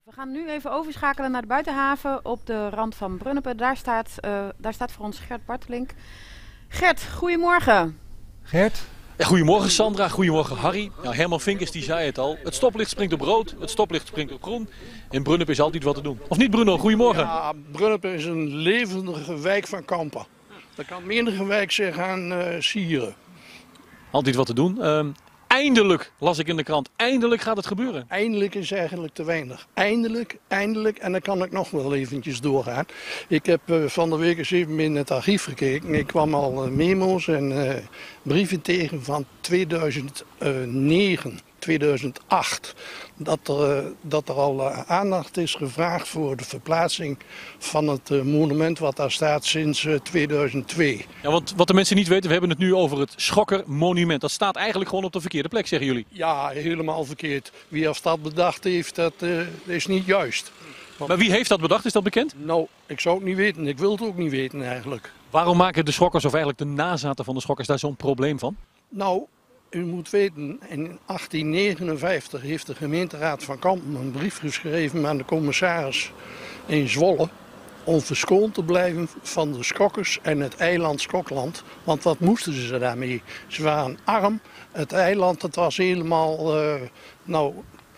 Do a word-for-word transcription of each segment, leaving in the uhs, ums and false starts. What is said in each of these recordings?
We gaan nu even overschakelen naar de buitenhaven op de rand van Brunnepe. Daar staat, uh, daar staat voor ons Gert Bartelink. Gert, goedemorgen. Gert? Ja, goedemorgen Sandra, goedemorgen Harry. Nou, Herman Vinkers die zei het al. Het stoplicht springt op rood, het stoplicht springt op groen. In Brunnepe is altijd wat te doen. Of niet Bruno, goedemorgen. Ja, Brunnepe is een levendige wijk van Kampen. Dat kan menige wijk zich aan uh, sieren. Altijd wat te doen. Uh, eindelijk, las ik in de krant, eindelijk gaat het gebeuren. Eindelijk is eigenlijk te weinig. Eindelijk, eindelijk. En dan kan ik nog wel eventjes doorgaan. Ik heb uh, van de week eens even in het archief gekeken. Ik kwam al uh, memo's en uh, brieven tegen van tweeduizend negen, tweeduizend acht. Dat er, uh, dat er al uh, aandacht is gevraagd voor de verplaatsing van het uh, monument wat daar staat sinds uh, tweeduizend twee. Ja, want wat de mensen niet weten, we hebben het nu over het Schokkermonument. Dat staat eigenlijk gewoon op de verkeerde plek, zeggen jullie. Ja, helemaal verkeerd. Wie als dat bedacht heeft, dat uh, is niet juist. Want... Maar wie heeft dat bedacht, is dat bekend? Nou, ik zou het niet weten. Ik wil het ook niet weten eigenlijk. Waarom maken de schokkers, of eigenlijk de nazaten van de schokkers, daar zo'n probleem van? Nou, u moet weten, in achttien negenenvijftig heeft de gemeenteraad van Kampen een brief geschreven aan de commissaris in Zwolle om verschoond te blijven van de schokkers en het eiland Schokland. Want wat moesten ze daarmee? Ze waren arm, het eiland het was helemaal, uh, nou,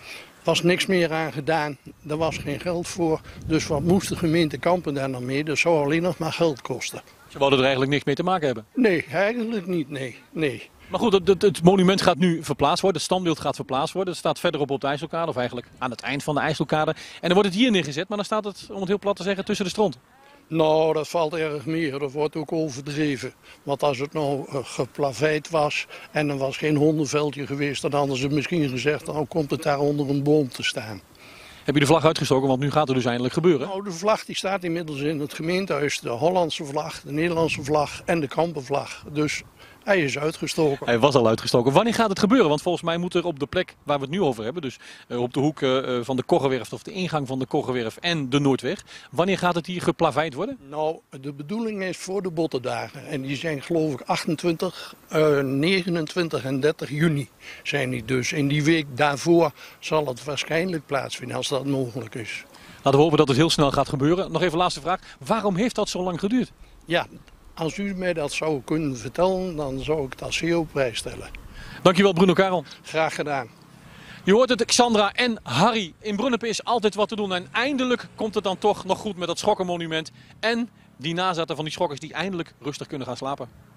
was niks meer aan gedaan. Er was geen geld voor, dus wat moest de gemeente Kampen daar nou mee? Dat zou alleen nog maar geld kosten. Ze wouden er eigenlijk niks mee te maken hebben? Nee, eigenlijk niet, nee, nee. Maar goed, het, het, het monument gaat nu verplaatst worden, het standbeeld gaat verplaatst worden. Het staat verderop op de IJsselkade, of eigenlijk aan het eind van de IJsselkade. En dan wordt het hier neergezet, maar dan staat het, om het heel plat te zeggen, tussen de stront. Nou, dat valt erg meer. Dat wordt ook overdreven. Want als het nou uh, geplaveid was en er was geen hondenveldje geweest, dan hadden ze misschien gezegd, dan komt het daar onder een boom te staan. Heb je de vlag uitgestoken, want nu gaat het dus eindelijk gebeuren? Nou, de vlag die staat inmiddels in het gemeentehuis. De Hollandse vlag, de Nederlandse vlag en de Kampenvlag. Dus hij is uitgestoken. Hij was al uitgestoken. Wanneer gaat het gebeuren? Want volgens mij moet er op de plek waar we het nu over hebben, dus uh, op de hoek uh, van de Koggewerf of de ingang van de Koggewerf en de Noordweg. Wanneer gaat het hier geplaveid worden? Nou, de bedoeling is voor de bottendagen. En die zijn geloof ik achtentwintig, uh, negenentwintig en dertig juni zijn die dus. In die week daarvoor zal het waarschijnlijk plaatsvinden als dat mogelijk is. Laten we hopen dat het heel snel gaat gebeuren. Nog even laatste vraag. Waarom heeft dat zo lang geduurd? Ja, als u mij dat zou kunnen vertellen, dan zou ik dat zeer op prijs stellen. Dankjewel Bruno Karel. Graag gedaan. Je hoort het, Xandra en Harry. In Brunnepe is altijd wat te doen. En eindelijk komt het dan toch nog goed met dat schokkermonument. En die nazaten van die schokkers die eindelijk rustig kunnen gaan slapen.